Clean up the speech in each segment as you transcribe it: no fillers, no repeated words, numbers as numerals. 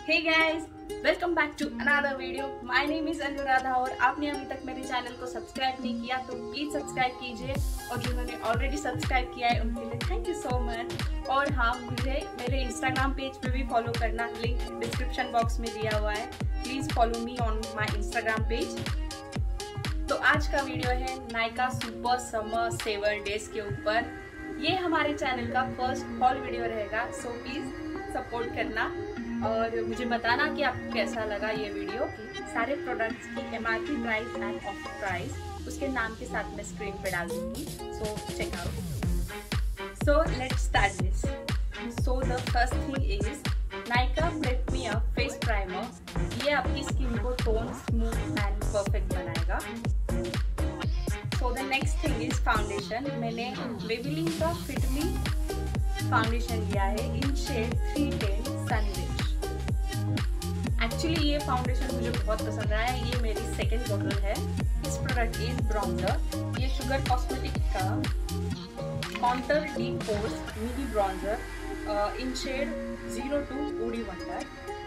Hey guys, welcome back to another video. My name is Anuradha और आपने अभी तक मेरे चैनल को सब्सक्राइब नहीं किया तो प्लीज सब्सक्राइब कीजिए और जिन्होंने ऑलरेडी सब्सक्राइब किया है उनके लिए थैंक यू सो मच। और हाँ, मुझे मेरे इंस्टाग्राम पेज पे भी फॉलो करना, लिंक डिस्क्रिप्शन बॉक्स में दिया हुआ है। Please follow me on my Instagram page. तो आज का वीडियो है Nykaa super summer saver days के ऊपर। ये हमारे चैनल का फर्स्ट हॉल वीडियो रहेगा, सो प्लीज सपोर्ट करना और मुझे बताना कि आपको कैसा लगा ये वीडियो। सारे प्रोडक्ट्स की MRP price and offer price उसके नाम के साथ मैं स्क्रीन पे डाल दूंगी, so check out. So let's start this. So the first thing is Nykaa prep me up face primer. ये आपकी स्किन को टोन, स्मूथ एंड परफेक्ट बनाएगा। So the next thing is foundation. मैंने मेबेलिन का फिट मी फाउंडेशन लिया है in shade 310 sun rich. Actually ये foundation मुझे बहुत पसंद आया। ये मेरी सेकेंड बॉटल है। इस प्रोडक्ट इज ब्रॉन्जर। ये शुगर कॉस्मेटिक का counter deep pores mini bronzer in shade 02 woody wonder.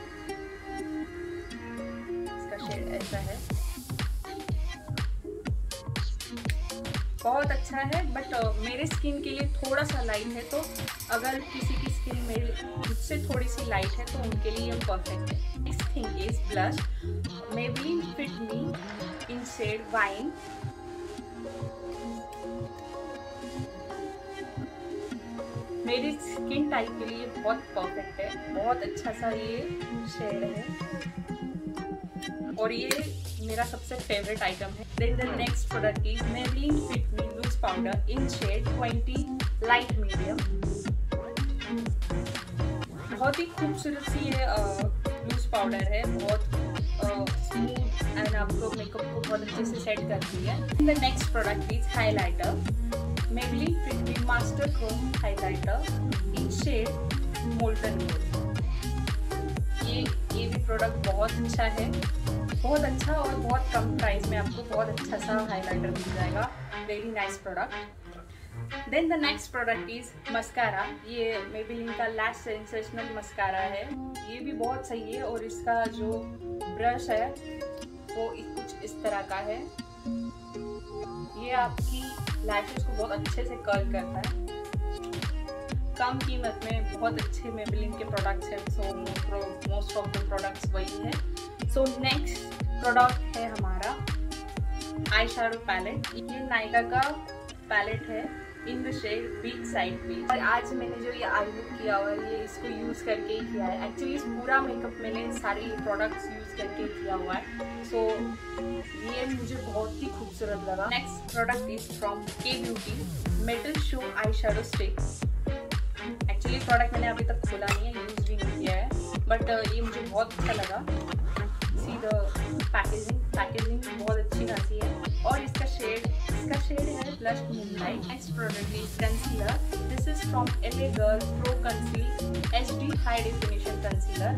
इसका शेड ऐसा है, बहुत अच्छा है बट मेरे स्किन के लिए थोड़ा सा लाइट है। तो अगर किसी की स्किन मेरे मुझसे थोड़ी सी लाइट है तो उनके लिए ये परफेक्ट है। Next thing is blush. Maybelline fit me in shade wine. मेरी स्किन टाइप के लिए बहुत परफेक्ट है, बहुत अच्छा सा ये शेड है और ये मेरा सबसे फेवरेट आइटम है। Then the next product is Maybelline fit me loose powder in shade 20 light medium. बहुत ही खूबसूरत सी ये लूज पाउडर है, बहुत स्मूथ एंड आपको मेकअप को बहुत अच्छे से सेट करती है। The next product is highlighter. Maybelline fit me master chrome highlighter in shade molten gold. ये भी प्रोडक्ट बहुत अच्छा है, बहुत अच्छा और बहुत कम प्राइस में आपको बहुत अच्छा सा हाइलाइटर मिल जाएगा। Very nice product. Then the next product is mascara. ये मेबेलिन का लैश सेंसेशनल मस्कारा है। ये भी बहुत सही है और इसका जो ब्रश है वो कुछ इस तरह का है। ये आपकी लैशेस को बहुत अच्छे से कर्ल करता है। कम कीमत में बहुत अच्छे मेबेलिन के प्रोडक्ट्स हैं, so most of the products वही है। सो नेक्स्ट प्रोडक्ट है हमारा आई शैडो पैलेट। ये नायका का पैलेट है in the shade beach side पे। और आज मैंने जो ये आई लुक किया हुआ है ये इसको यूज करके ही किया है। एक्चुअली इस पूरा मेकअप मैंने सारे प्रोडक्ट्स यूज करके किया हुआ है, सो ये मुझे बहुत ही खूबसूरत लगा। Next product is from K beauty metal show eye shadow stick. Actually product मैंने अभी तक खोला नहीं है, यूज भी नहीं किया है, बट ये मुझे बहुत अच्छा लगा। सी द पैकेजिंग बहुत अच्छी खासी है और इसका शेड है blush moonlight. Next product is concealer. This is from LA girl pro conceal HD high definition concealer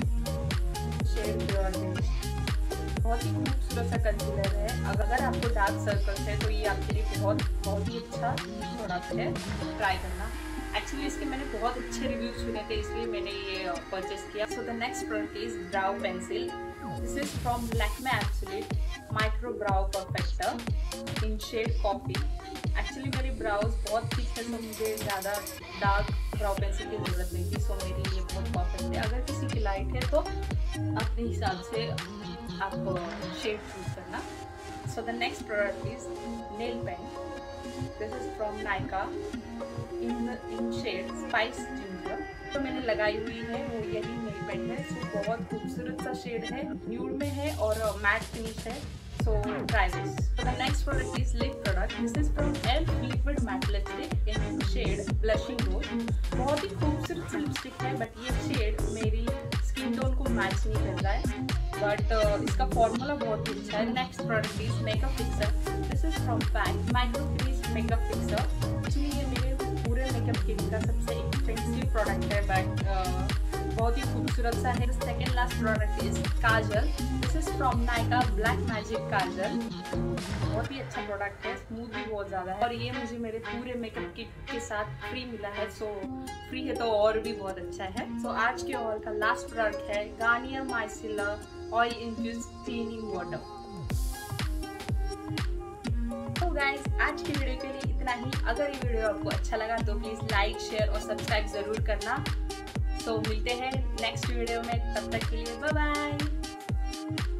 shade pure beige. बहुत ही खूबसूरत सा कंसीलर है। अगर आपको डार्क सर्कल्स है तो ये आपके लिए बहुत ही अच्छा प्रोडक्ट है, ट्राई करना। एक्चुअली इसके मैंने बहुत अच्छे रिव्यूज सुने थे इसलिए मैंने ये परचेस किया। So the next product is brow pencil. This is from Lakme absolute micro brow perfector in shade coffee. Actually मेरी ब्राउज बहुत थिक है तो मुझे ज़्यादा डार्क ब्राउ पेंसिल की ज़रूरत नहीं थी, सो मेरी ये बहुत परफेक्ट है। अगर किसी की लाइट है तो अपने हिसाब से आप शेड चूज करना। So the next product is nail paint. This is from Nykaa in shade spice ginger. तो मैंने लगाई हुई है वो यही नेल पेंट है। सो बहुत खूबसूरत सा शेड है, न्यूड में है और मैट फिनिश है, so try this. So the next product is lip product. This is from elf liquid matte lipstick in shade blushing rose. बहुत ही खूबसूरत सी लिपस्टिक है बट ये शेड मेरी स्किन टोन को मैच नहीं कर रहा है, बट इसका फॉर्मूला बहुत ही अच्छा है। Next product is makeup fixer. This is from pac micro finish makeup fixer. Actually ये मेरे पूरे मेकअप किट का सबसे एक्सपेंसिव प्रोडक्ट है, बट बहुत ही खूबसूरत सा है। Second last product is kajal. This is from Nykaa black magic kajal. बहुत ही अच्छा प्रोडक्ट है, स्मूथ भी बहुत ज़्यादा है और ये मुझे मेरे पूरे मेकअप किट के साथ फ्री मिला है। सो फ्री है तो और भी बहुत अच्छा है। सो आज के हॉल का लास्ट प्रोडक्ट है Garnier micellar oil infused cleansing water. तो गाइस आज की वीडियो के लिए इतना ही। अगर ये वीडियो आपको अच्छा लगा तो प्लीज लाइक, शेयर और सब्सक्राइब जरूर करना। तो मिलते हैं नेक्स्ट वीडियो में, तब तक के लिए बाय बाय।